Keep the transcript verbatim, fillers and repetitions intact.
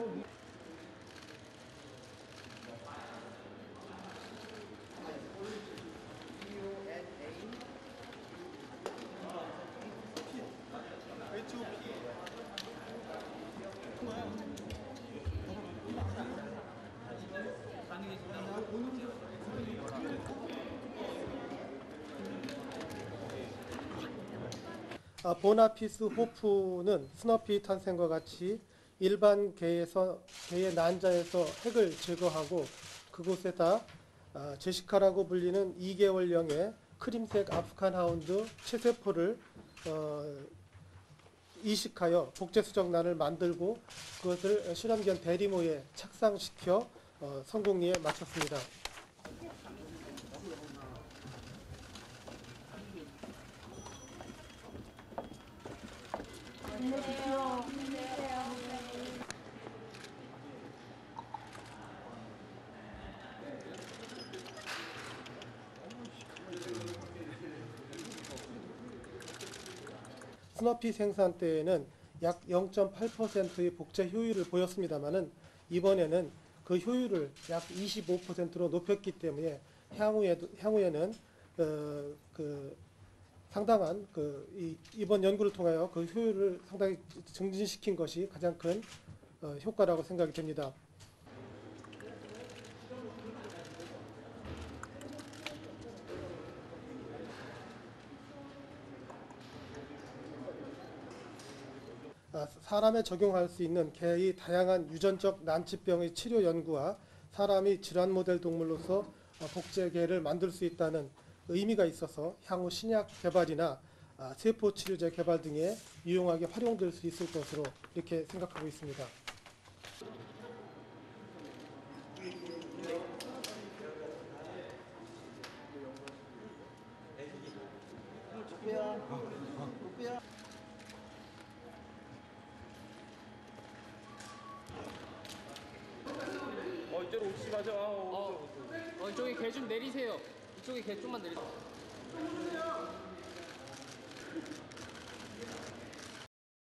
아, 보나피스 호프는 스너피 탄생과 같이 일반 개에서 개의 난자에서 핵을 제거하고 그곳에다 아, 제시카라고 불리는 이 개월령의 크림색 아프간 하운드 체세포를 어, 이식하여 복제수정란을 만들고 그것을 실험견 대리모에 착상시켜 어, 성공리에 마쳤습니다. 스너피 생산 때에는 약 영 점 팔 퍼센트의 복제 효율을 보였습니다마는 이번에는 그 효율을 약 이십오 퍼센트로 높였기 때문에 향후에 향후에는 어, 그 상당한 그 이, 이번 연구를 통하여 그 효율을 상당히 증진시킨 것이 가장 큰 어, 효과라고 생각이 됩니다. 아, 사람에 적용할 수 있는 개의 다양한 유전적 난치병의 치료 연구와 사람이 질환 모델 동물로서 어, 복제 개를 만들 수 있다는 의미가 있어서 향후 신약 개발이나 아, 세포 치료제 개발 등에 유용하게 활용될 수 있을 것으로 이렇게 생각하고 있습니다. 어 이쪽으로 오시 가자. 어, 어 이쪽에 개 좀 내리세요. 이쪽에 개 좀만 내리세요.